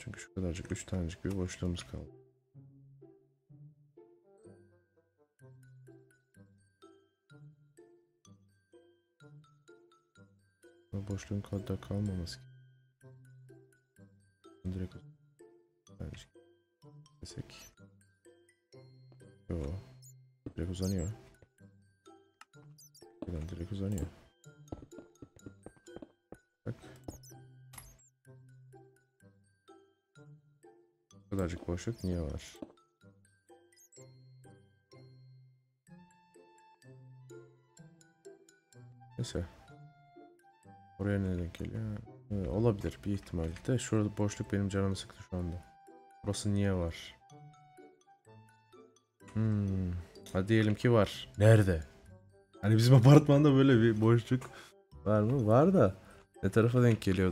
Çünkü şu kadarcık 3 tanecik bir boşluğumuz kaldı. Bu boşluğun kadar kalmaması. Direkt tanecik desek. Yo. Direkt uzanıyor. Buradan direkt uzanıyor. Bak. Bu kadarcık boşluk niye var? Neyse. Oraya ne denk geliyor? Olabilir bir ihtimalle. Şurada boşluk benim canımı sıktı şu anda. Burası niye var? Hadi diyelim ki var. Nerede? Hani bizim apartmanda böyle bir boşluk var mı? Var da. Ne tarafa denk geliyor?